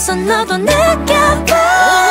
있어 너도 느껴봐.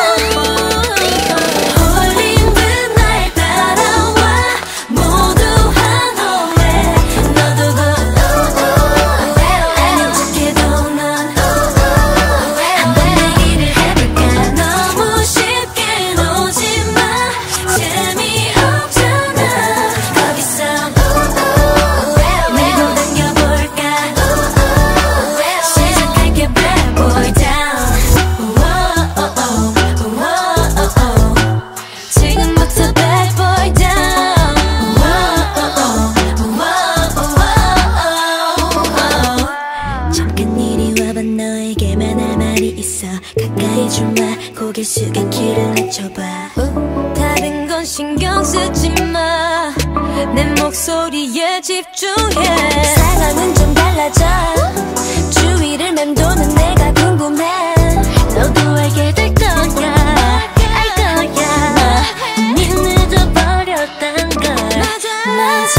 너에게만 할 말이 있어. 가까이 좀 와. 고개 숙여 귀를 맞춰봐. 다른 건 신경 쓰지 마. 내 목소리에 집중해. 상황은 좀 달라져. 주위를 맴도는 내가 궁금해. 너도 알게 될 거야. 알 거야. 이미 늦어버렸단 걸. 맞아.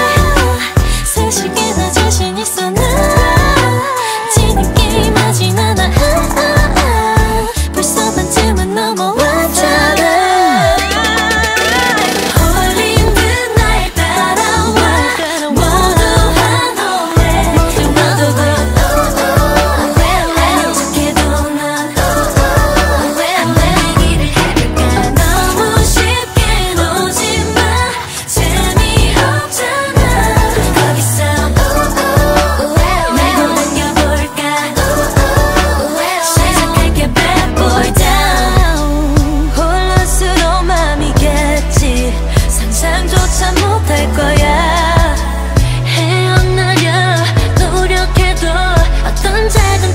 사실게 나 자신 있어. 나 벌써 반쯤은 넘어왔잖아. 홀린 듯 날 따라와. 모두 한호해. 너도 아닌 척해도 넌 내 길을 해볼까. 너무 쉽게 놓지마. 재미없잖아. 거기서 말고 당겨볼까. 상상조차 못할 거야. 헤어나려 노력해도 어떤 작은